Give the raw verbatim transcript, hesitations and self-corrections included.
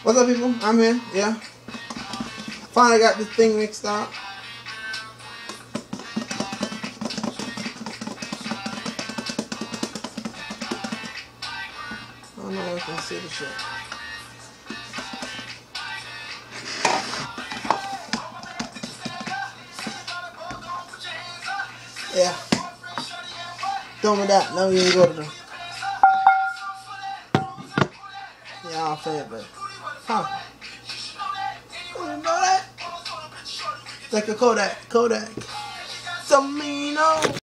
What's up, people? I'm here. Yeah. Finally got this thing mixed out. I don't know if you can see the shit. Yeah. Done with that. Now we can go to the. Yeah, I'll say it, but. Huh. You know that? Like a Kodak. Kodak. Domino.